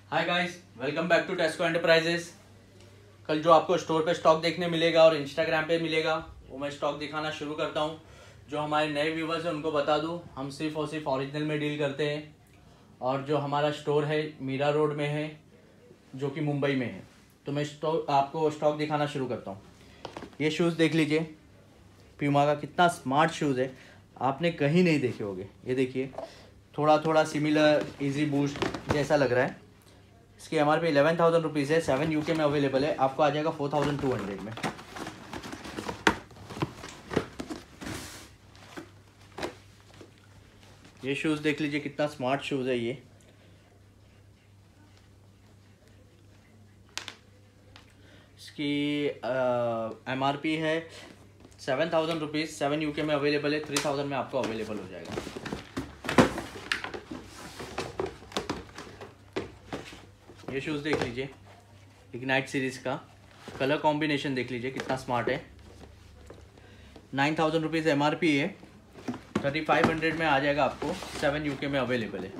Hi guys, welcome back to Tesco enterprises. कल जो आपको स्टोर पे स्टॉक देखने मिलेगा और इंस्टाग्राम पे मिलेगा वो मैं स्टॉक दिखाना शुरू करता हूँ। जो हमारे नए व्यूवर्स हैं उनको बता दूँ, हम सिर्फ और सिर्फ ओरिजिनल में डील करते हैं और जो हमारा स्टोर है मीरा रोड में है जो कि मुंबई में है। तो मैं आपको स्टॉक दिखाना शुरू करता हूँ। ये शूज़ देख लीजिए, प्यूमा का कितना स्मार्ट शूज़ है, आपने कहीं नहीं देखे होंगे। ये देखिए, थोड़ा थोड़ा सिमिलर इजी बूस्ट जैसा लग रहा है। इसकी MRP 11,000 रुपीज़ है। 7 UK में अवेलेबल है, आपको आ जाएगा 4,200 में। ये शूज़ देख लीजिए, कितना स्मार्ट शूज़ है ये। इसकी MRP है 7,000 रुपीज़। 7 UK में अवेलेबल है, 3,000 में आपको अवेलेबल हो जाएगा। ये शूज़ देख लीजिए, इग्नाइट सीरीज़ का कलर कॉम्बिनेशन देख लीजिए कितना स्मार्ट है। 9,000 रुपीज़ MRP है, 3,500 में आ जाएगा आपको। 7 UK में अवेलेबल है।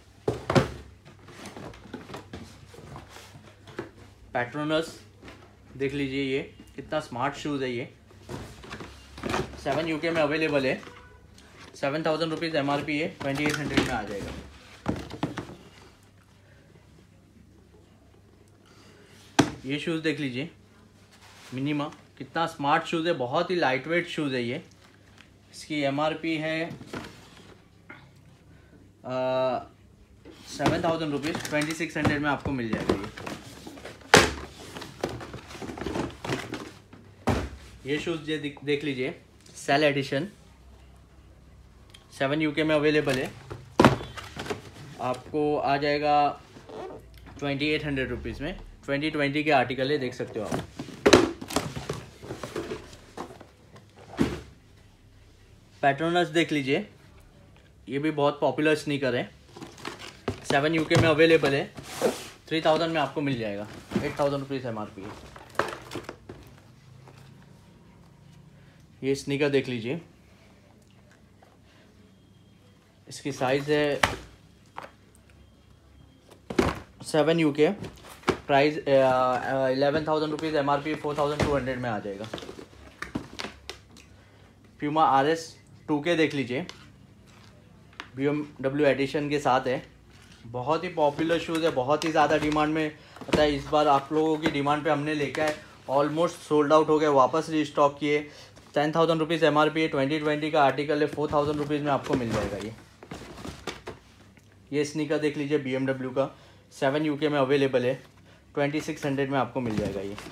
पैट्रोनस देख लीजिए, ये कितना स्मार्ट शूज़ है ये। 7 UK में अवेलेबल है। 7,000 रुपीज़ MRP है, 2,800 में आ जाएगा। ये शूज़ देख लीजिए, मिनिमा, कितना स्मार्ट शूज़ है, बहुत ही लाइट वेट शूज़ है ये। इसकी MRP है 7,000 रुपीज़, 2,600 में आपको मिल जाएगा ये शूज़ देख लीजिए, सेल एडिशन, 7 UK में अवेलेबल है, आपको आ जाएगा 2,800 रुपीज़ में। 2020 के आर्टिकल है, देख सकते हो आप। पैट्रोनस देख लीजिए, ये भी बहुत पॉपुलर स्नीकर है। 7 UK में अवेलेबल है, 3,000 में आपको मिल जाएगा। 8,000 रुपीज़ MRP है। ये स्नीकर देख लीजिए, इसकी साइज़ है 7 UK, प्राइस 11,000 रुपीज़ MRP, 4,200 में आ जाएगा। प्यूमा RS 2K देख लीजिए, BMW एडिशन के साथ है। बहुत ही पॉपुलर शूज़ है, बहुत ही ज़्यादा डिमांड में आता है। इस बार आप लोगों की डिमांड पे हमने लेके आए, ऑलमोस्ट सोल्ड आउट हो गए, वापस रीस्टॉक किए। 10,000 रुपीज़ MRP है, 2020 का आर्टिकल है, 4,000 रुपीज़ में आपको मिल जाएगा ये स्नीकर देख लीजिए, BMW का, 7 UK में अवेलेबल है, 2,600 में आपको मिल जाएगा ये।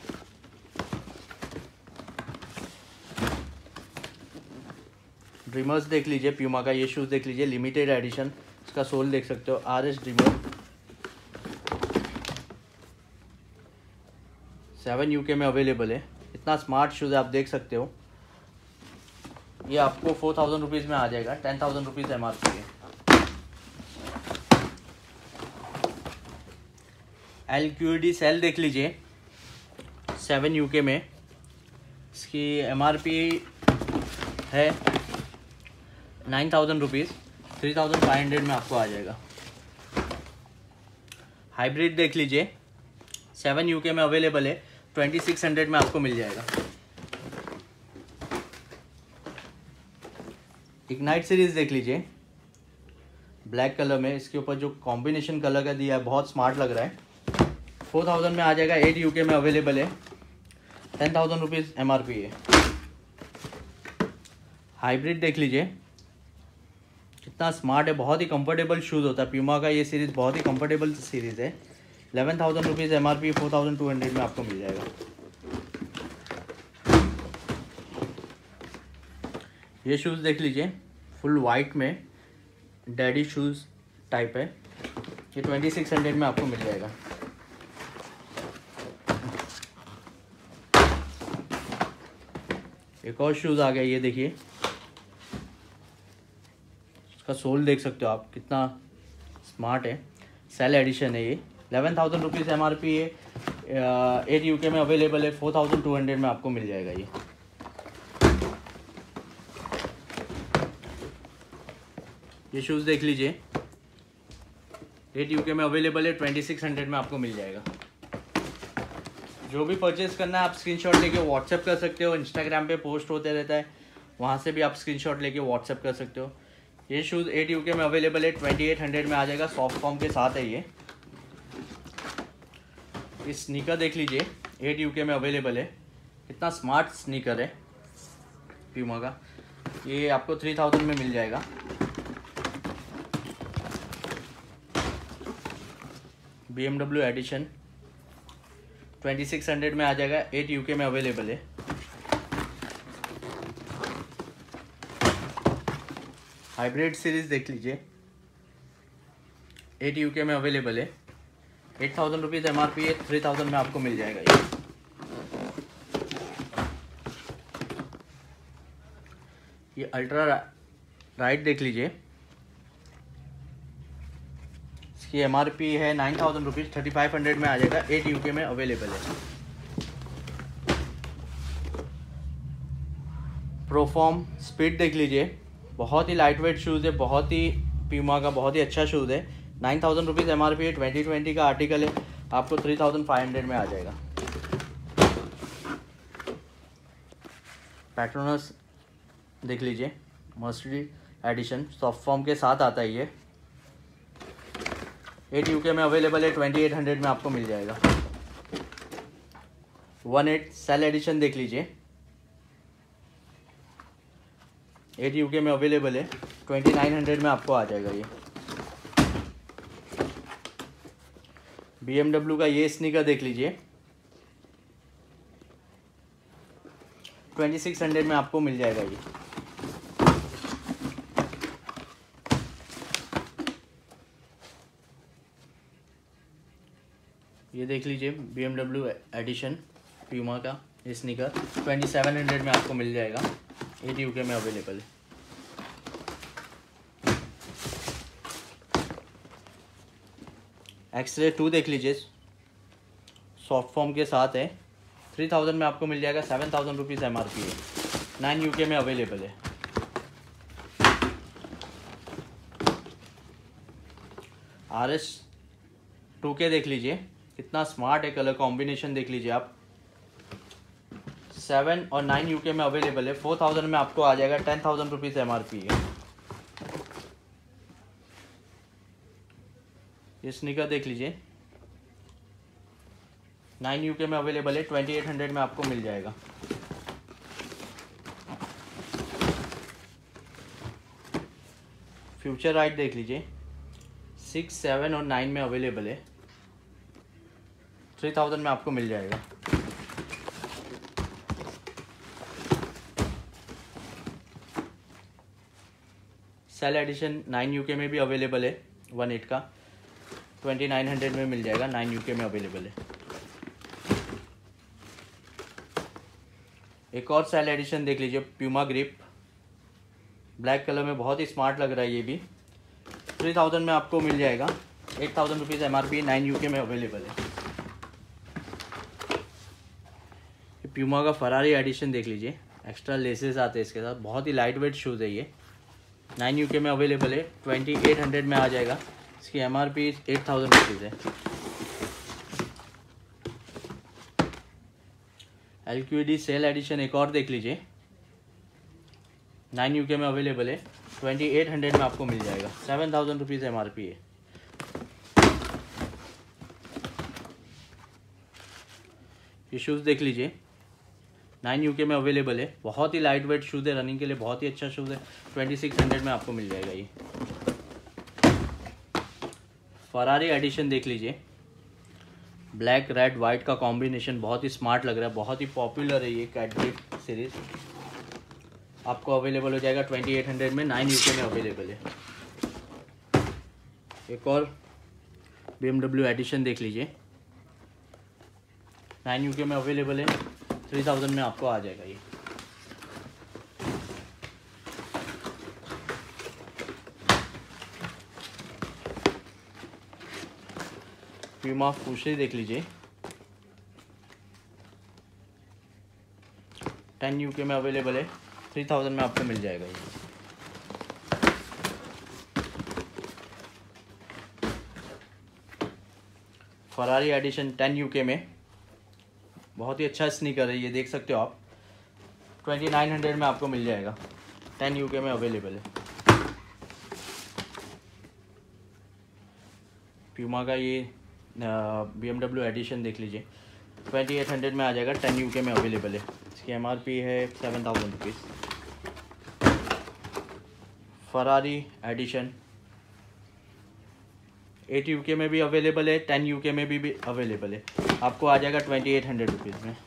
ड्रीमर्स देख लीजिए, प्यूमा का ये शूज़ देख लीजिए, लिमिटेड एडिशन, इसका सोल देख सकते हो, RS ड्रीमर, 7 UK में अवेलेबल है। इतना स्मार्ट शूज़ है, आप देख सकते हो। ये आपको 4,000 रुपीज़ में आ जाएगा, 10,000 रुपीज़ MRP है। LQD सेल देख लीजिए, 7 UK में, इसकी MRP है 9,000 रुपीज़, 3,500 में आपको आ जाएगा। हाइब्रिड देख लीजिए, 7 UK में अवेलेबल है, 2,600 में आपको मिल जाएगा। इग्नाइट सीरीज़ देख लीजिए, ब्लैक कलर में, इसके ऊपर जो कॉम्बिनेशन कलर का दिया है बहुत स्मार्ट लग रहा है। 4,000 में आ जाएगा, 8 UK में अवेलेबल है, 10,000 रुपीज़ MRP है। हाइब्रिड देख लीजिए, कितना स्मार्ट है, बहुत ही कंफर्टेबल शूज़ होता है। प्यूमा का ये सीरीज़ बहुत ही कंफर्टेबल सीरीज़ है। 11,000 रुपीज़ MRP, 4,200 में आपको मिल जाएगा। ये शूज़ देख लीजिए, फुल वाइट में, डैडी शूज़ टाइप है, ये 2,600 में आपको मिल जाएगा। एक और शूज़ आ गया, ये देखिए, इसका सोल देख सकते हो आप, कितना स्मार्ट है, सेल एडिशन है ये। 11,000 रुपीज़ MRP है, 8 UK में अवेलेबल है, 4,200 में आपको मिल जाएगा ये शूज़ देख लीजिए, 8 यूके में अवेलेबल है, 2600 में आपको मिल जाएगा। जो भी परचेस करना है आप स्क्रीनशॉट लेके व्हाट्सएप कर सकते हो, इंस्टाग्राम पे पोस्ट होते रहता है, वहाँ से भी आप स्क्रीनशॉट लेके व्हाट्सएप कर सकते हो। ये शूज़ 8 यूके में अवेलेबल है, 2800 में आ जाएगा, सॉफ्ट फॉर्म के साथ है ये। इस स्नीकर देख लीजिए, 8 यूके में अवेलेबल है, कितना स्मार्ट स्नीकर है प्यूमा का। ये आपको 3000 में मिल जाएगा। BMW एडिशन 2600 में आ जाएगा, 8 यूके में अवेलेबल है। हाइब्रिड सीरीज देख लीजिए, 8 यूके में अवेलेबल है, 8000 रुपीज़ MRP है, 3000 में आपको मिल जाएगा ये अल्ट्रा राइट देख लीजिए, इसकी MRP है 9000 रुपीज़, 3500 में आ जाएगा, 8 यूके में अवेलेबल है। प्रोफॉर्म स्पीड देख लीजिए, बहुत ही लाइट वेट शूज़ है, बहुत ही प्यूमा का बहुत ही अच्छा शूज़ है। 9000 रुपीज़ MRP है, 2020 का आर्टिकल है, आपको 3500 में आ जाएगा। पैट्रोनस देख लीजिए, मर्सिडीज एडिशन सॉफ्ट फॉर्म के साथ आता है ये, 8 यूके में अवेलेबल है, 2800 में आपको मिल जाएगा। 18 सेल एडिशन देख लीजिए, 8 यूके में अवेलेबल है, 2900 में आपको आ जाएगा ये। BMW का ये स्नीकर देख लीजिए, 2600 में आपको मिल जाएगा ये देख लीजिए, BMW एडिशन प्यूमा का ये स्नीकर 2700 में आपको मिल जाएगा, 8 यूके में अवेलेबल है। एक्सरे 2 देख लीजिए, सॉफ्ट फॉर्म के साथ है, 3000 में आपको मिल जाएगा, 7000 रुपीज़ MRP है, 9 यूके में अवेलेबल है। RS 2K देख लीजिए, कितना स्मार्ट है, कलर कॉम्बिनेशन देख लीजिए आप, 7 और 9 यूके में अवेलेबल है, 4000 में आपको आ जाएगा, 10,000 रुपीज़ MRP है। ये स्नीकर देख लीजिए, 9 यूके में अवेलेबल है, 2800 में आपको मिल जाएगा। फ्यूचर राइट देख लीजिए, 6, 7 और 9 में अवेलेबल है, 3000 में आपको मिल जाएगा। सेल एडिशन 9 यूके में भी अवेलेबल है, 18 का 2900 में मिल जाएगा, 9 यूके में अवेलेबल है। एक और सेल एडिशन देख लीजिए, प्यूमा ग्रिप ब्लैक कलर में, बहुत ही स्मार्ट लग रहा है ये भी, 3000 में आपको मिल जाएगा, 8000 रुपीज़ MRP, 9 यूके में अवेलेबल है। प्यूमा का फरारी एडिशन देख लीजिए, एक्स्ट्रा लेसेस आते हैं इसके साथ, बहुत ही लाइट वेट शूज़ है ये, 9 यूके में अवेलेबल है, 2800 में आ जाएगा, इसकी MRP 8000 रुपीज़ है। LQD सेल एडिशन एक और देख लीजिए, 9 यूके में अवेलेबल है, 2800 में आपको मिल जाएगा, 7000 रुपीज़ MRP है। ये शूज़ देख लीजिए, 9 यूके में अवेलेबल है, बहुत ही लाइट वेट शूज़ है, रनिंग के लिए बहुत ही अच्छा शूज़ है, 2600 में आपको मिल जाएगा ये। फरारी एडिशन देख लीजिए, ब्लैक रेड वाइट का कॉम्बिनेशन बहुत ही स्मार्ट लग रहा है, बहुत ही पॉपुलर है ये कैडबरी सीरीज, आपको अवेलेबल हो जाएगा 2800 में, 9 यूके में अवेलेबल है। एक और BMW एडिशन देख लीजिए, 9 यूके में अवेलेबल है, 3000 में आपको आ जाएगा ये। प्यूमा फूशे देख लीजिए, 10 यूके में अवेलेबल है, 3000 में आपको मिल जाएगा ये। फरारी एडिशन 10 यूके में, बहुत ही अच्छा स्नीकर है, ये देख सकते हो आप। 2900 में आपको मिल जाएगा, 10 यूके में अवेलेबल है। प्यूमा का ये BMW एडिशन देख लीजिए, 2800 में आ जाएगा, 10 यूके में अवेलेबल है। इसकी MRP है 7000 रुपीज़। फरारी एडिशन 8 यूके में भी अवेलेबल है, 10 यूके में भी अवेलेबल है, आपको आ जाएगा 2800 रुपीज़ में।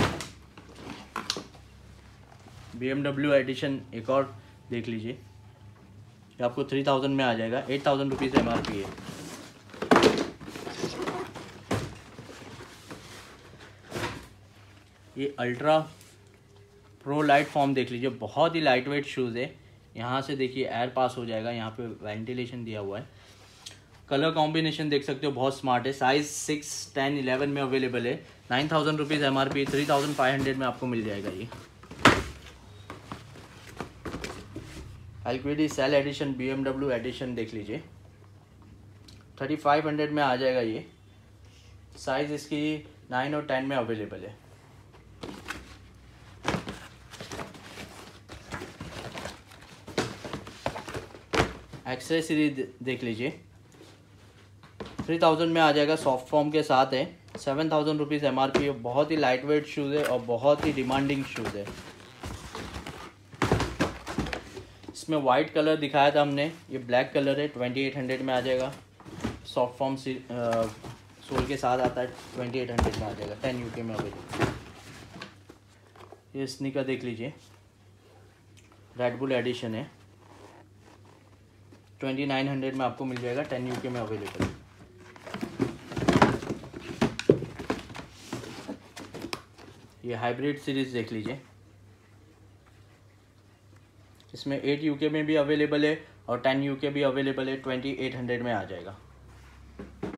BMW एडिशन एक और देख लीजिए, ये आपको 3000 में आ जाएगा, 8000 रुपीज़ MRP है। ये अल्ट्रा प्रो लाइट फॉर्म देख लीजिए, बहुत ही लाइट वेट शूज़ है। यहाँ से देखिए एयर पास हो जाएगा, यहाँ पे वेंटिलेशन दिया हुआ है। कलर कॉम्बिनेशन देख सकते हो, बहुत स्मार्ट है। साइज 6, 10, 11 में अवेलेबल है। 9000 रुपीज़ MRP, 3500 में आपको मिल जाएगा ये। LQD sale edition BMW edition देख लीजिए, 3500 में आ जाएगा ये। साइज इसकी 9 और 10 में अवेलेबल है। एक्सरे सीरीज देख लीजिए, 3000 में आ जाएगा, सॉफ्ट फॉर्म के साथ है। 7000 रुपीज़ MRP है। बहुत ही लाइट वेट शूज़ है और बहुत ही डिमांडिंग शूज़ है। इसमें वाइट कलर दिखाया था हमने, ये ब्लैक कलर है, 2800 में आ जाएगा। सॉफ्ट फॉर्म सोल के साथ आता है, 2800 में आ जाएगा, 10 यूके में अवेलेबल। ये स्नीकर देख लीजिए, रेड बुल एडिशन है, 2900 में आपको मिल जाएगा, 10 यूके में अवेलेबल है। ये हाइब्रिड सीरीज देख लीजिए, इसमें 8 यूके में भी अवेलेबल है और 10 यूके भी अवेलेबल है, 2800 में आ जाएगा।